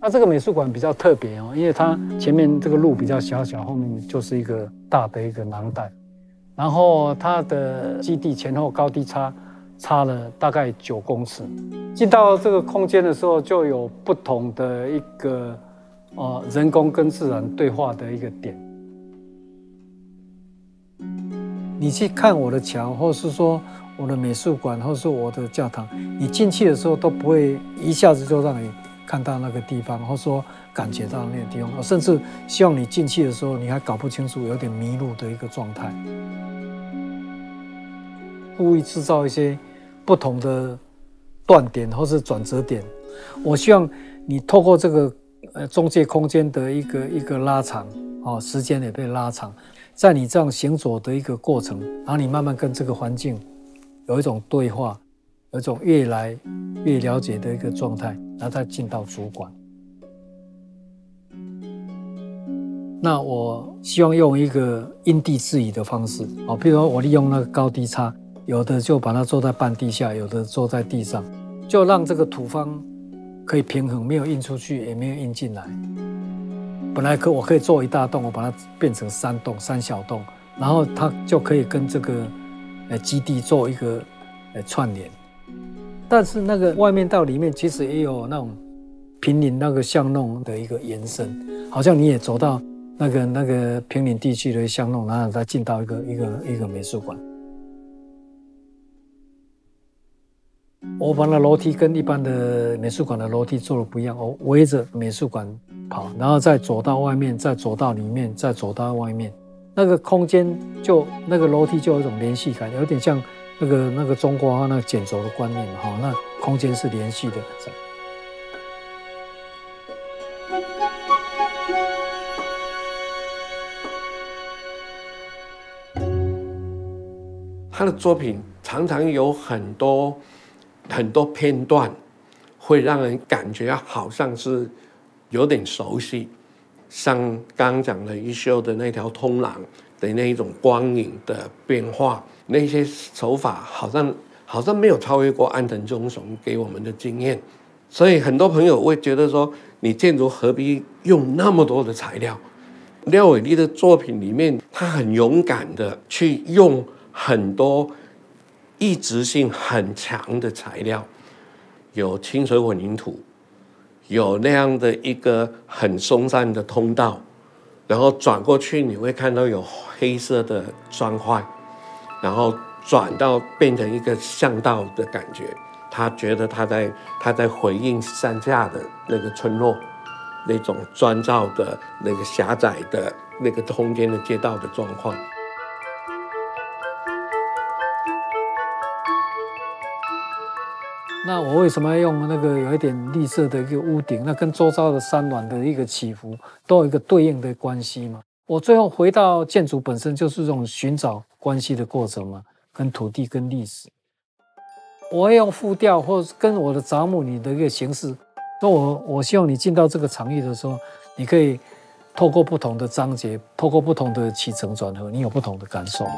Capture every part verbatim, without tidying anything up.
那这个美术馆比较特别哦，因为它前面这个路比较小小，后面就是一个大的一个廊带，然后它的基地前后高低差差了大概九公尺。进到这个空间的时候，就有不同的一个呃人工跟自然对话的一个点。你去看我的桥，或是说我的美术馆，或是我的教堂，你进去的时候都不会一下子就让你看到那个地方，或说感觉到那个地方，甚至希望你进去的时候，你还搞不清楚，有点迷路的一个状态。故意制造一些不同的断点或是转折点，我希望你透过这个呃中介空间的一个一个拉长，哦，时间也被拉长，在你这样行走的一个过程，然后你慢慢跟这个环境有一种对话，有一种越来越了解的一个状态，然后再进到主管。那我希望用一个因地制宜的方式，哦，比如说我利用那个高低差，有的就把它做在半地下，有的做在地上，就让这个土方可以平衡，没有印出去，也没有印进来。本来可我可以做一大栋，我把它变成三栋、三小栋，然后它就可以跟这个呃基地做一个呃串联。但是那个外面到里面其实也有那种坪林那个巷弄的一个延伸，好像你也走到那个那个坪林地区的巷弄，然后再进到一个一个一个美术馆。我把那楼梯跟一般的美术馆的楼梯做的不一样，我围着美术馆跑，然后再走到外面，再走到里面，再走到外面，那个空间就那个楼梯就有一种连续感，有点像那个那个中国那个卷轴的观念嘛，哈，那空间是连续的。 他的作品常常有很多很多片段，会让人感觉好像是有点熟悉，像刚刚讲的一休的那条通廊的那一种光影的变化，那些手法好像好像没有超越过安藤忠雄给我们的经验，所以很多朋友会觉得说，你建筑何必用那么多的材料？廖伟立的作品里面，他很勇敢的去用很多异质性很强的材料，有清水混凝土，有那样的一个很松散的通道，然后转过去你会看到有黑色的砖块，然后转到变成一个巷道的感觉。他觉得他在他在回应山下的那个村落，那种砖造的那个狭窄的那个空间的街道的状况。 那我为什么要用那个有一点绿色的一个屋顶？那跟周遭的山峦的一个起伏都有一个对应的关系嘛。我最后回到建筑本身，就是这种寻找关系的过程嘛，跟土地跟历史。我会用复调或跟我的杂木里的一个形式，那我我希望你进到这个场域的时候，你可以透过不同的章节，透过不同的起承转合，你有不同的感受。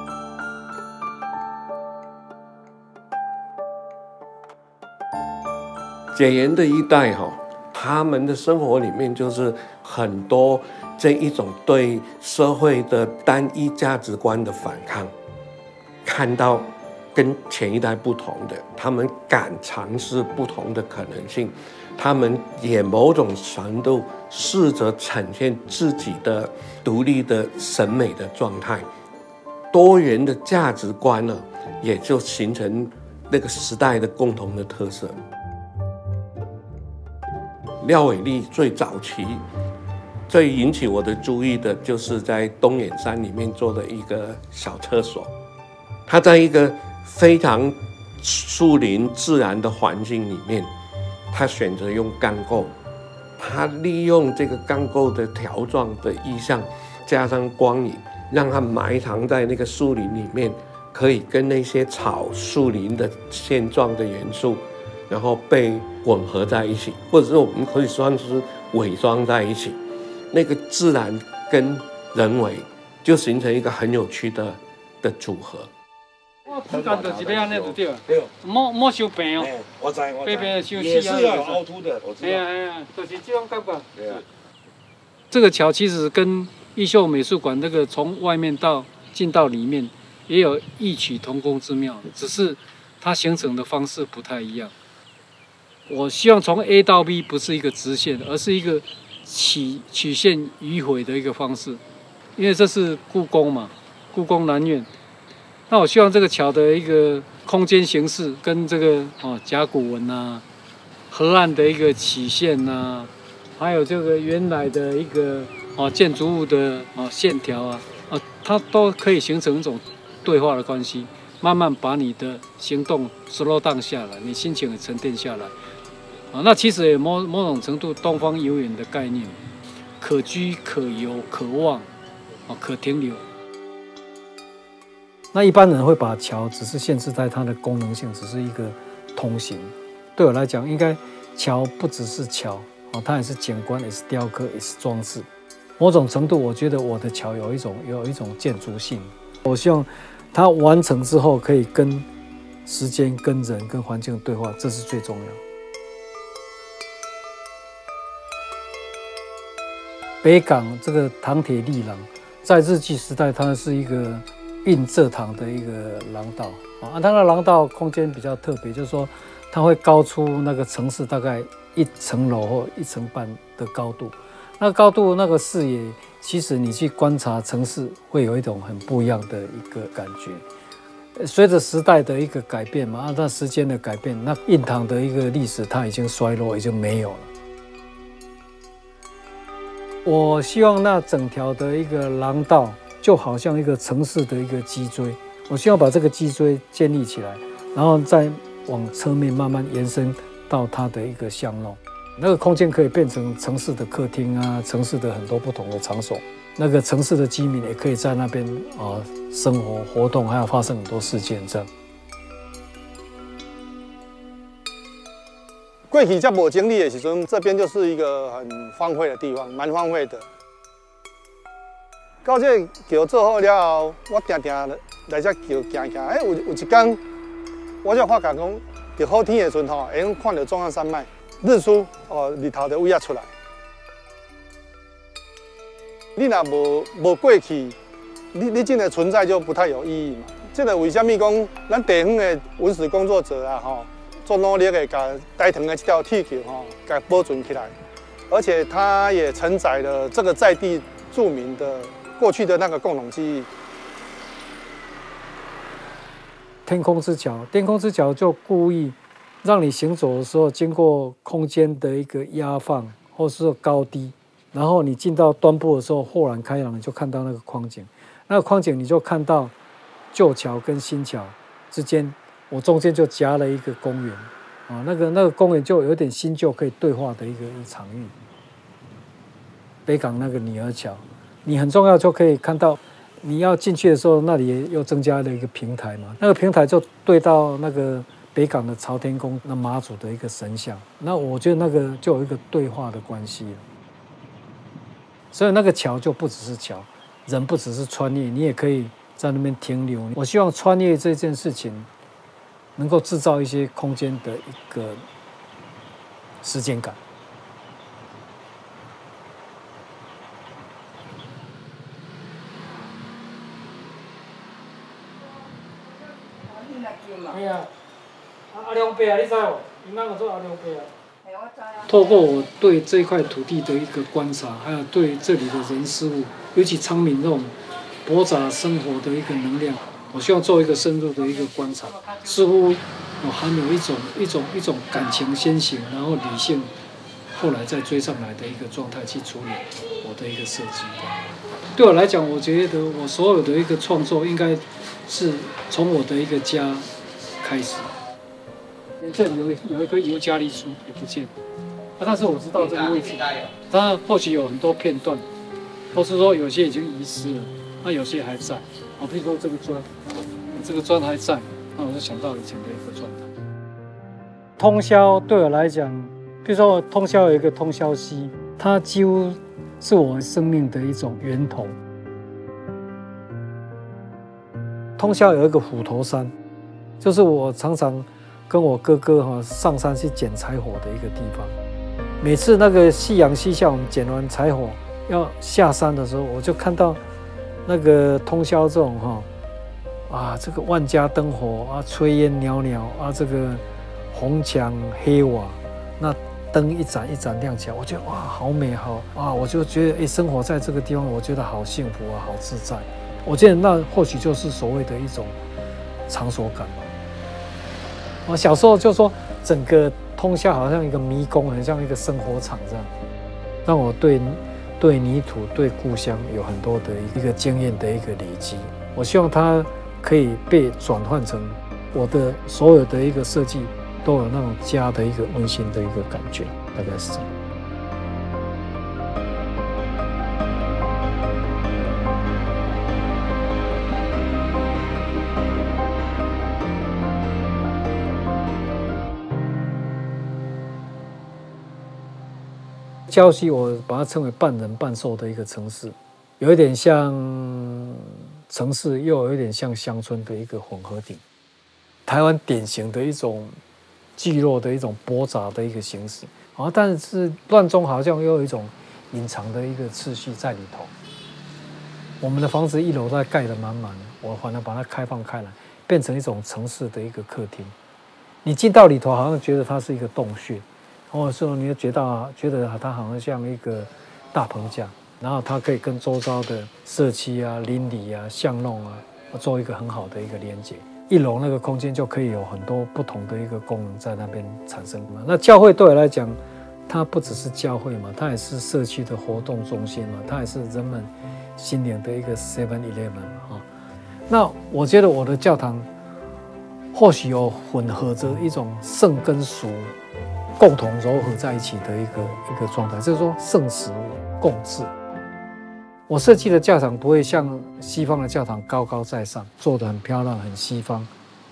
解严的一代哈，他们的生活里面就是很多这一种对社会的单一价值观的反抗，看到跟前一代不同的，他们敢尝试不同的可能性，他们也某种程度试着呈现自己的独立的审美的状态，多元的价值观呢，也就形成那个时代的共同的特色。廖伟立最早期最引起我的注意的就是在东眼山里面做的一个小厕所，他在一个非常树林自然的环境里面，他选择用钢构，他利用这个钢构的条状的意象加上光影，让它埋藏在那个树林里面，可以跟那些草树林的现状的元素然后被混合在一起，或者是我们可以算是伪装在一起，那个自然跟人为就形成一个很有趣的的组合。 我主干就是要安尼就对了， 对， 莫莫修平哦， 我知我平平知， 修也细啊， 是要有凹凸的，我知道。 哎呀哎呀，就是这种感觉。 对啊。 这个桥其实跟义秀美术馆那个从外面到进到里面也有异曲同工之妙，只是它形成的方式不太一样。我希望从 A 到 B 不是一个直线，而是一个曲曲线迂回的一个方式，因为这是故宫嘛，故宫南院。那我希望这个桥的一个空间形式跟这个哦甲骨文啊、河岸的一个曲线啊，还有这个原来的一个哦建筑物的哦线条啊，啊，它都可以形成一种对话的关系，慢慢把你的行动 slow down 下来，你心情也沉淀下来。啊，那其实也某某种程度东方游园的概念，可居可游可望，啊，可停留。那一般人会把桥只是限制在它的功能性，只是一个通行。对我来讲，应该桥不只是桥，啊，它也是景观，也是雕刻，也是装饰。某种程度，我觉得我的桥有一种有一种建筑性。我希望它完成之后，可以跟时间、跟人、跟环境对话，这是最重要。北港这个唐铁力廊，在日据时代，它是一个运蔗糖的一个廊道啊。它的廊道空间比较特别，就是说它会高出那个城市大概一层楼或一层半的高度。那高度那个视野，其实你去观察城市，会有一种很不一样的一个感觉。随着时代的一个改变嘛，按照时间的改变，那印堂的一个历史它已经衰落，已经没有了。我希望那整条的一个廊道就好像一个城市的一个脊椎，我希望把这个脊椎建立起来，然后再往侧面慢慢延伸到它的一个巷弄。那个空间可以变成城市的客厅啊，城市的很多不同的场所。那个城市的居民也可以在那边啊、呃、生活活动，还有发生很多事件这样。 过去才无整理的时阵，这边就是一个很荒废的地方，蛮荒废的。到这桥做好了后，我定定来这桥行行，哎，有有一天，我才发觉讲，伫好天的时阵吼，会看到中央山脉日出哦，日头就位啊出来。你若无无过去，你你真的存在就不太有意义嘛。这个为什么讲咱地方的文史工作者啊，吼？做努力的，把台糖的这条铁桥哈，给保存起来，而且它也承载了这个在地住民的过去的那个共同记忆。 天空之桥，天空之桥就故意让你行走的时候，经过空间的一个压放，或是说高低，然后你进到端部的时候，豁然开朗，你就看到那个框景，那个框景你就看到旧桥跟新桥之间。我中间就夹了一个公园，啊，那个那个公园就有点新旧可以对话的一个一场域。北港那个女儿桥，你很重要就可以看到，你要进去的时候，那里又增加了一个平台嘛，那个平台就对到那个北港的朝天宫那妈祖的一个神像，那我觉得那个就有一个对话的关系了。所以那个桥就不只是桥，人不只是穿越，你也可以在那边停留。我希望穿越这件事情。能够制造一些空间的一个时间感。哎呀，阿良伯啊，你知无？因哪个做阿良伯啊？透过我对这块土地的一个观察，还有对这里的人事物，尤其昌明这种驳杂生活的一个能量。我希望做一个深入的一个观察，似乎我含有一种一种一种感情先行，然后理性后来再追上来的一个状态去处理我的一个设计。对我来讲，我觉得我所有的一个创作应该是从我的一个家开始。这里有有一棵尤加利树也不见，啊，但是我知道这个位置，它或许有很多片段，或是说有些已经遗失了，那有些还在。好，比如说这个砖，这个砖还在，那我就想到以前的一个状态。通霄对我来讲，比如说通霄有一个通霄溪，它几乎是我生命的一种源头。通霄有一个虎头山， 就是我常常跟我哥哥哈上山去捡柴火的一个地方。每次那个夕阳西下，我们捡完柴火要下山的时候，我就看到那个通霄这种哈啊，这个万家灯火啊，炊烟袅袅啊，这个红墙黑瓦，那灯一盏一盏亮起来，我觉得哇，好美好啊！我就觉得哎，生活在这个地方，我觉得好幸福啊，好自在。我觉得那或许就是所谓的一种场所感吧。我小时候就说，整个通霄好像一个迷宫，很像一个生活场这样，让我对对泥土、对故乡有很多的一个经验的一个累积。我希望它可以被转换成我的所有的一个设计，都有那种家的一个温馨的一个感觉，大概是这样。礁溪我把它称为半人半兽的一个城市，有一点像城市，又有一点像乡村的一个混合体。台湾典型的一种聚落的一种驳杂的一个形式，啊，但是乱中好像又有一种隐藏的一个秩序在里头。我们的房子一楼都盖得满满的，我反而把它开放开来，变成一种城市的一个客厅。你进到里头，好像觉得它是一个洞穴。或者说，你就觉得觉得它好像像一个大棚架，然后它可以跟周遭的社区啊、邻里啊、巷弄啊做一个很好的一个连接。一楼那个空间就可以有很多不同的一个功能在那边产生嘛。那教会对我来讲，它不只是教会嘛，它也是社区的活动中心嘛，它也是人们心灵的一个 seven eleven 嘛。那我觉得我的教堂或许有混合着一种圣跟俗共同糅合在一起的一个一个状态，就是说圣俗共治。我设计的教堂不会像西方的教堂高高在上，做得很漂亮、很西方。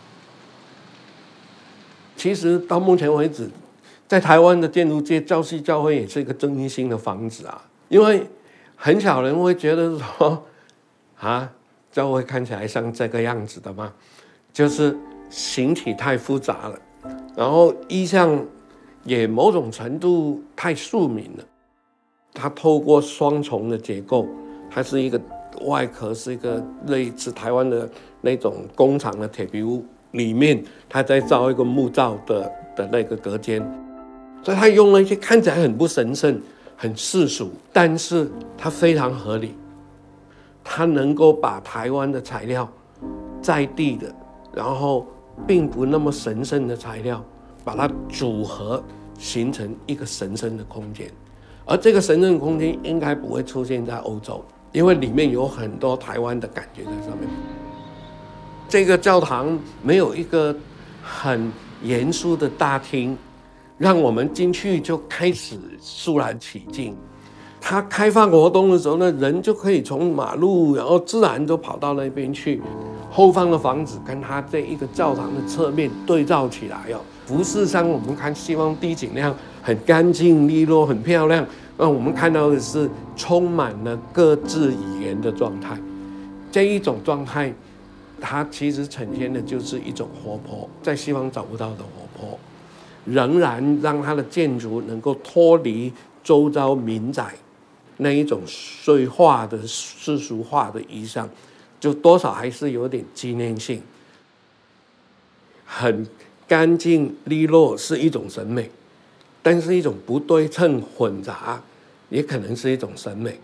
其实到目前为止，在台湾的建筑界，礁溪教会也是一个争议性的房子啊，因为很少人会觉得说，啊，教会看起来像这个样子的吗？就是形体太复杂了，然后意象也某种程度太庶民了。它透过双重的结构，它是一个外壳是一个类似台湾的那种工厂的铁皮屋，里面它在造一个木造的的那个隔间，所以它用了一些看起来很不神圣、很世俗，但是它非常合理。它能够把台湾的材料在地的，然后并不那么神圣的材料，把它组合形成一个神圣的空间。而这个神圣的空间应该不会出现在欧洲，因为里面有很多台湾的感觉在上面。这个教堂没有一个很严肃的大厅，让我们进去就开始肃然起敬。它开放活动的时候呢，人就可以从马路，然后自然都跑到那边去。后方的房子跟它这一个教堂的侧面对照起来哦，服饰上我们看西方地景那样很干净利落、很漂亮，那我们看到的是充满了各自语言的状态。这一种状态，它其实呈现的就是一种活泼，在西方找不到的活泼，仍然让它的建筑能够脱离周遭民宅那一种碎化的世俗化的意象，就多少还是有点纪念性。很干净利落是一种审美，但是一种不对称混杂也可能是一种审美。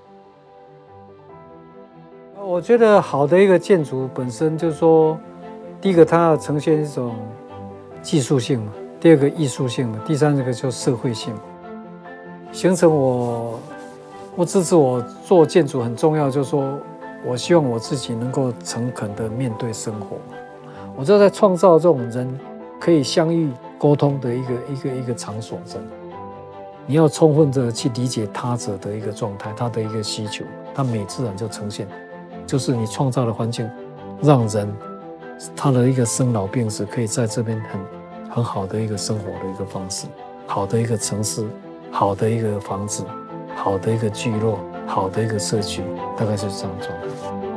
我觉得好的一个建筑本身就是说，第一个它要呈现一种技术性嘛，第二个艺术性嘛，第三个就是社会性，形成我我支持我做建筑很重要，就是说我希望我自己能够诚恳的面对生活，我就在创造这种人可以相遇沟通的一个一个一个场所上。你要充分的去理解他者的一个状态，他的一个需求，他美自然就呈现，就是你创造的环境，让人他的一个生老病死可以在这边很很好的一个生活的一个方式，好的一个城市，好的一个房子，好的一个聚落，好的一个社区，大概就是这样状态。